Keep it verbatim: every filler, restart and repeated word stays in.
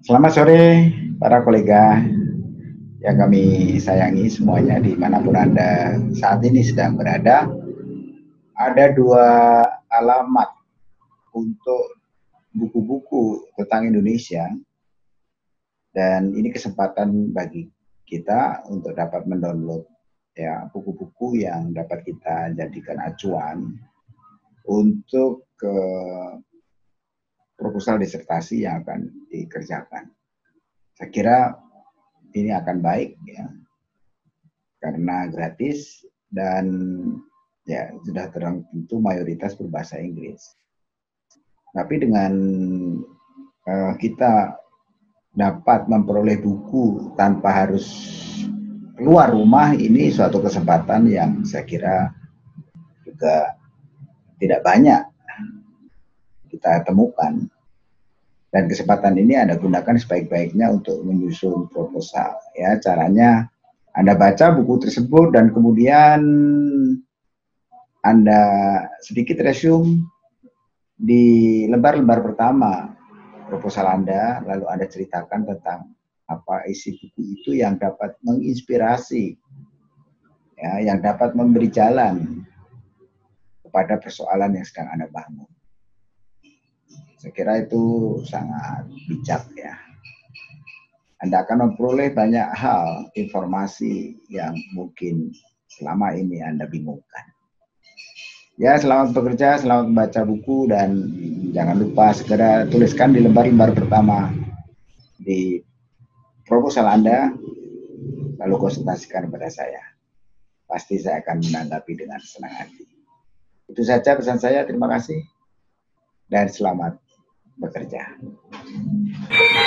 Selamat sore para kolega yang kami sayangi semuanya dimanapun Anda saat ini sedang berada. Ada dua alamat untuk buku-buku tentang Indonesia dan ini kesempatan bagi kita untuk dapat mendownload ya buku-buku yang dapat kita jadikan acuan untuk ke proposal disertasi yang akan dikerjakan. Saya kira ini akan baik ya karena gratis dan ya sudah terang tentu mayoritas berbahasa Inggris. Tapi dengan uh, kita dapat memperoleh buku tanpa harus keluar rumah, ini suatu kesempatan yang saya kira juga tidak banyak kita temukan. Dan kesempatan ini Anda gunakan sebaik-baiknya untuk menyusun proposal. Ya, caranya Anda baca buku tersebut dan kemudian Anda sedikit resume di lembar-lembar pertama proposal Anda, lalu Anda ceritakan tentang apa isi buku itu yang dapat menginspirasi, ya, yang dapat memberi jalan kepada persoalan yang sedang Anda bangun. Saya kira itu sangat bijak ya. Anda akan memperoleh banyak hal, informasi yang mungkin selama ini Anda bingungkan. Ya, selamat bekerja, selamat membaca buku, dan jangan lupa segera tuliskan di lembar-lembar pertama di proposal Anda, lalu konsultasikan kepada saya. Pasti saya akan menanggapi dengan senang hati. Itu saja pesan saya, terima kasih, dan selamat bekerja.